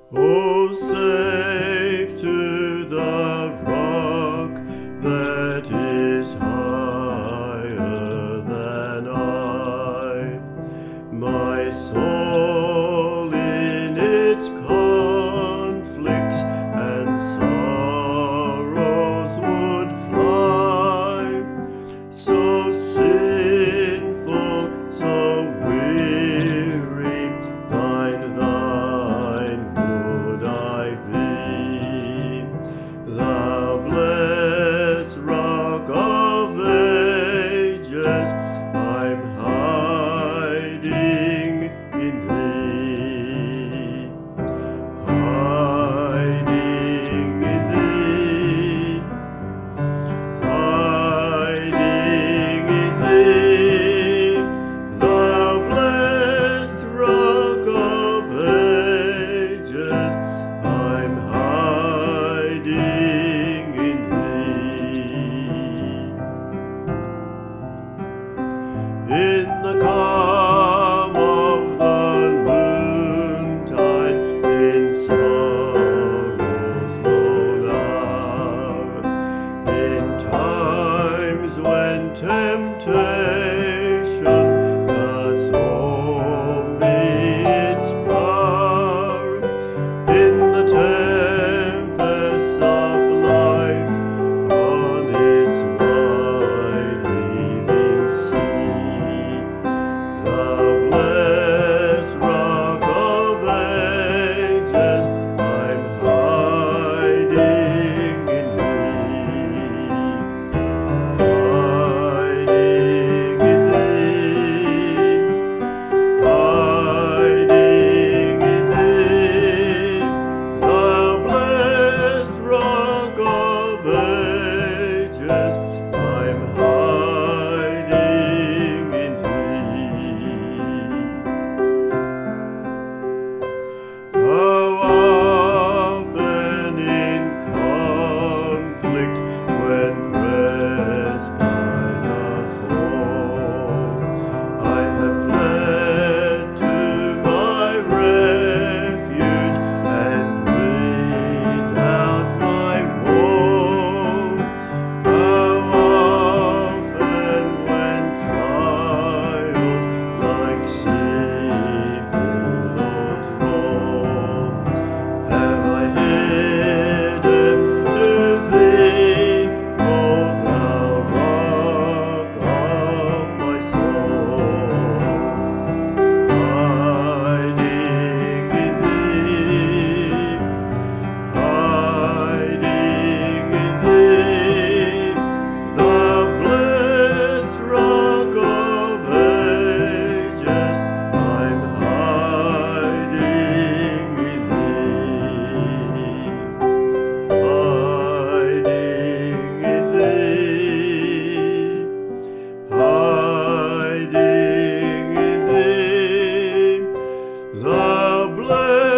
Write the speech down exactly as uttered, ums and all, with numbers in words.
Oh, safe to the rock that is higher than I, my soul in its conflicts and sorrows would fly, so sinful, so weary, thine, thine would I be, the blessed rock of ages, I'm hiding in thee, hiding in thee, hiding in thee, the blessed rock of ages, I'm hiding in thee. In the calm of the noontide, in sorrow's low hour, in times when temptation cuts home its power, in the tempests of life, on its wide heaving sea, the blessed rock of ages, I'm hiding in thee, hiding in thee, hiding in thee, the blessed rock of ages, I'm hiding in thee. How often in conflict, when pressed by the foe, I have fled to my refuge and breathed out my woe. How often when trials like sea billows roll, have I hidden to thee, O thou rock of my soul, hiding in thee, hiding in thee, the blessed rock of ages, I'm hiding in thee, hiding in thee, hiding in thee, the blessed